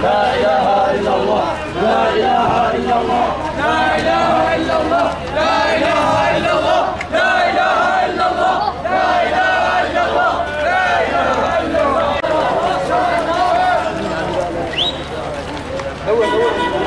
لا إله إلا الله لا إله إلا الله لا إله إلا الله لا إله إلا الله لا إله إلا الله لا إله إلا الله لا إله إلا الله.